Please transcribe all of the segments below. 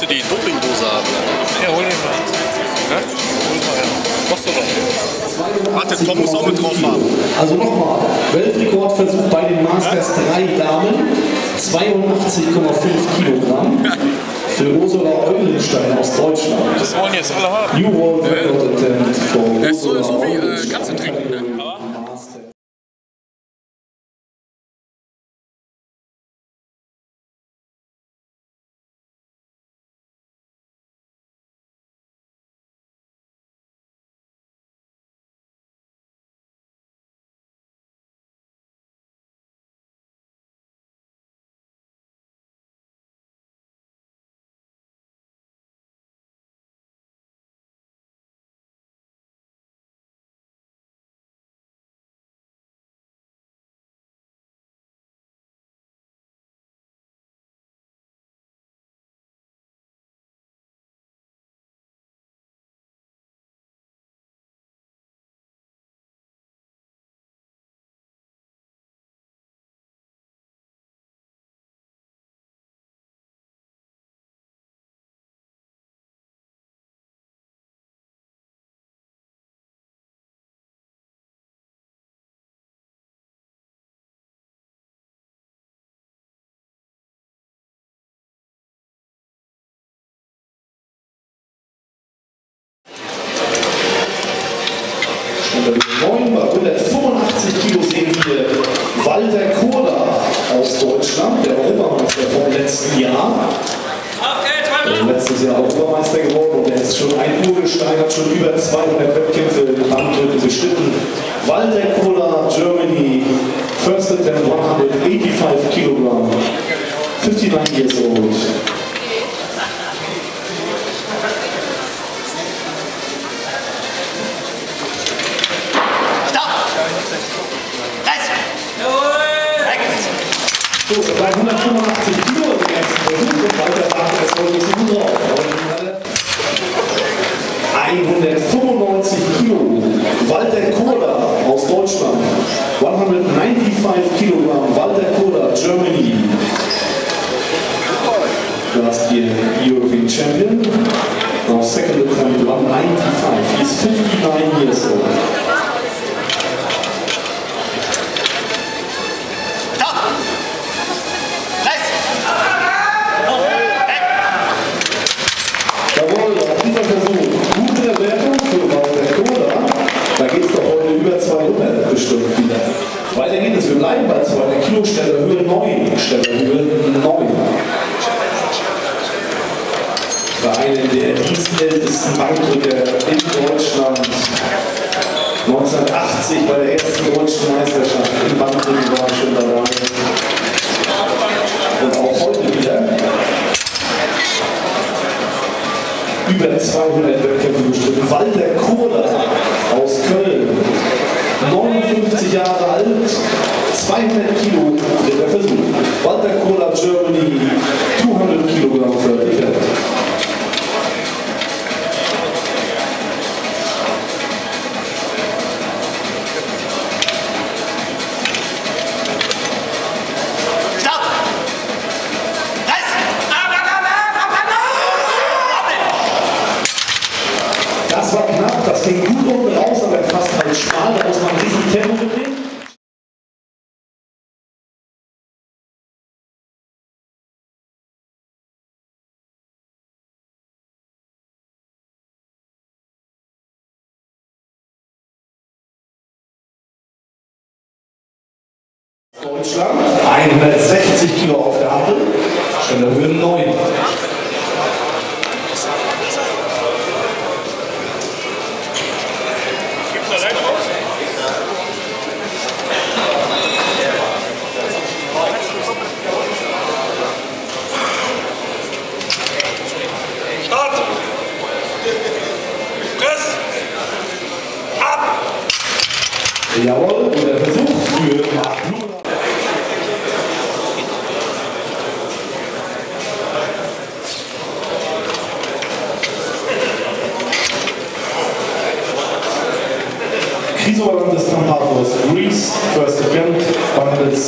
Müsste die Dopingdose haben. Ja, hol den mal. Ja? Hol mal her. Kostet doch. Warte, Tom muss auch mit drauf haben. Also nochmal, Weltrekordversuch bei den Masters 3 Damen, 82,5 Kilogramm. Für Ursula Eulenstein aus Deutschland. Das wollen jetzt alle haben. New World Record Attempt for Er ist so Ursula wie Eulenstein. Katze trinken. Ne? Unter den 9 bei 185 Kilo sehen wir Walter Kohler aus Deutschland, der Europameister vom letzten Jahr. Letztes Jahr Europameister geworden und er ist schon ein Urgestein, hat schon über 200 Wettkämpfe in Bankdrücken bestritten. Walter Kohler, Germany, first attempt 185 Kilogramm, 59 years old. So, bei 185 Kilo im ersten Versuch und Walter sagt, es soll nicht so gut drauf. 195 Kilo, Walter Kohler aus Deutschland. 195 Kilogramm, Walter Kohler, Germany. Last year European champion. Now second attempt, 195. He's 59 years old. Jawohl, dieser Versuch. Gute Wertung für Walter Kohler. Da geht es doch heute über 200 bestimmt wieder. Weiter geht es. Wir bleiben bei 200 Kilo, Stellerhöhe 9. Stellerhöhe 9. Bei einem der dienstältesten Bankdrücker in Deutschland. 1980 bei der ersten deutschen Meisterschaft im Bankdrücken war er schon dabei. Und auch heute wieder. Über 200 Wettkämpfe bestritten. Walter Kohler aus Köln, 59 Jahre alt, 200 Kilo, dritter Versuch. Walter Kohler, Germany, 200 Kilogramm für die Welt. Das war knapp, das ging gut unten raus, aber fast halt schmal, da muss man richtig Tempo mitnehmen. Deutschland, 160 Kilo auf der Handel, Stellerhöhe 9. Jawohl, und der Versuch für Marc Blumer. Chrysoalantes Tampatos, Greece, first attempt,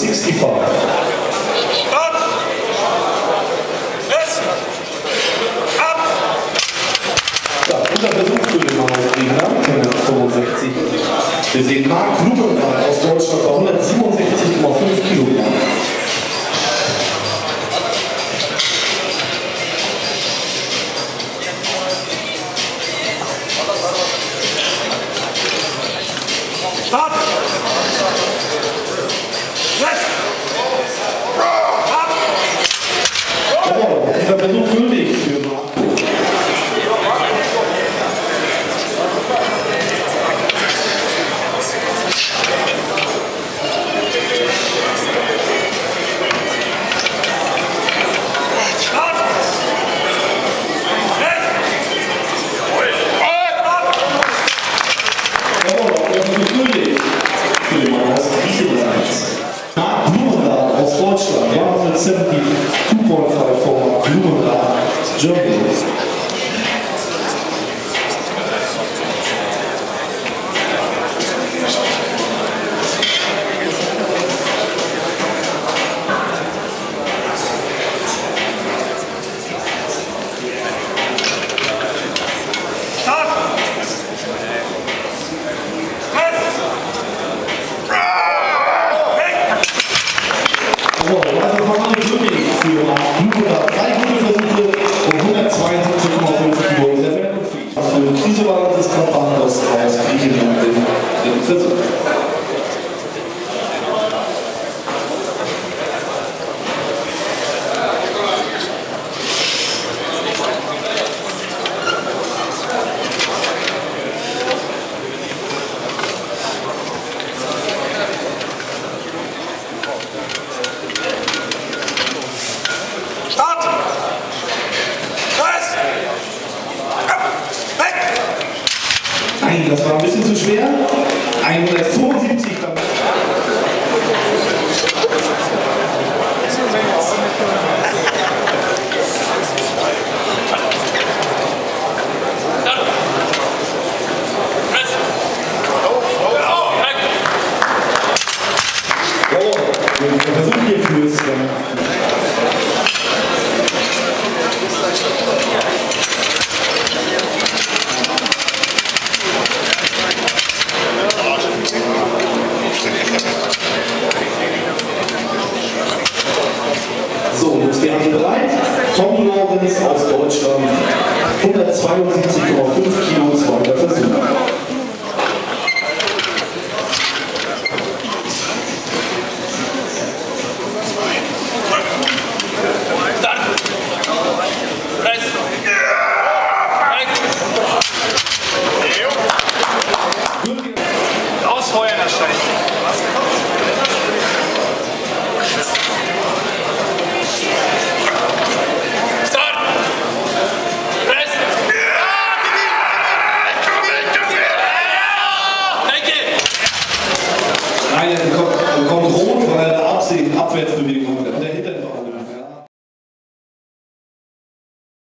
165. Wir sehen Marc Blumenthal aus Deutschland bei 167,5 Kilogramm. Start! Dieser Versuch gültig für Marc. Marc Blumenthal aus Deutschland, 172.5 von Blumenthal, Germany. Also Familie glücklich für Marc Blumenthal. 3 gute Versuche und 172,5 Kilo. Der Weltkonflikt. Für diese Wahl des Kampagners aus Griechenland den Versuch. Nein, das war ein bisschen zu schwer. 175 dann. Der Versuch hierfür ist so, jetzt wären wir bereit. Tom Lorenz aus Deutschland, 172,5 Kilo, zweiter Versuch. Ausfeuern, das Scheiß. Start! Press! Nein, er bekommt rot, weil er eine Abwärtsbewegung hat.